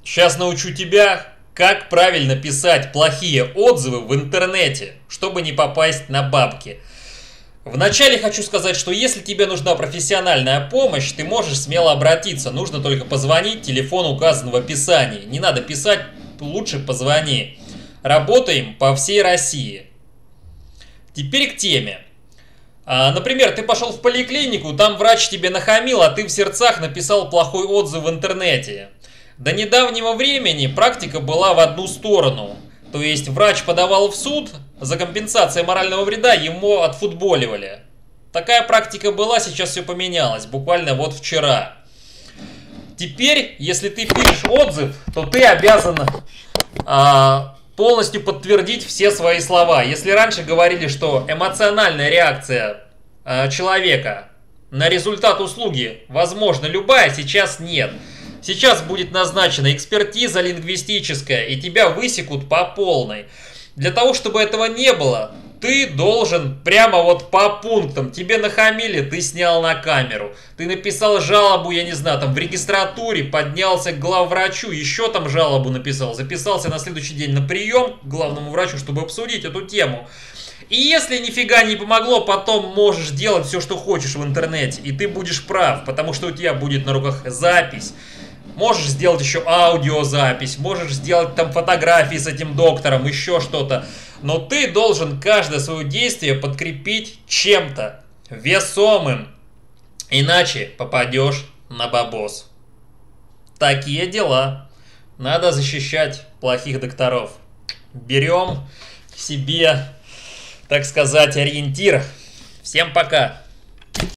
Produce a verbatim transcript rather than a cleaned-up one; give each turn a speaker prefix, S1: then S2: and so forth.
S1: Сейчас научу тебя, как правильно писать плохие отзывы в интернете, чтобы не попасть на бабки. Вначале хочу сказать, что если тебе нужна профессиональная помощь, ты можешь смело обратиться. Нужно только позвонить, телефон указан в описании. Не надо писать, лучше позвони. Работаем по всей России. Теперь к теме. Например, ты пошел в поликлинику, там врач тебе нахамил, а ты в сердцах написал плохой отзыв в интернете. До недавнего времени практика была в одну сторону. То есть врач подавал в суд, за компенсацией морального вреда ему отфутболивали. Такая практика была, сейчас все поменялось, буквально вот вчера. Теперь, если ты пишешь отзыв, то ты обязан а, полностью подтвердить все свои слова. Если раньше говорили, что эмоциональная реакция а, человека на результат услуги возможно любая, сейчас нет. Сейчас будет назначена экспертиза лингвистическая, и тебя высекут по полной. Для того, чтобы этого не было, ты должен прямо вот по пунктам. Тебе нахамили, ты снял на камеру. Ты написал жалобу, я не знаю, там в регистратуре, поднялся к главврачу, еще там жалобу написал. Записался на следующий день на прием к главному врачу, чтобы обсудить эту тему. И если нифига не помогло, потом можешь делать все, что хочешь в интернете. И ты будешь прав, потому что у тебя будет на руках запись. Можешь сделать еще аудиозапись, можешь сделать там фотографии с этим доктором, еще что-то. Но ты должен каждое свое действие подкрепить чем-то весомым. Иначе попадешь на бабос. Такие дела. Надо защищать плохих докторов. Берем себе, так сказать, ориентир. Всем пока.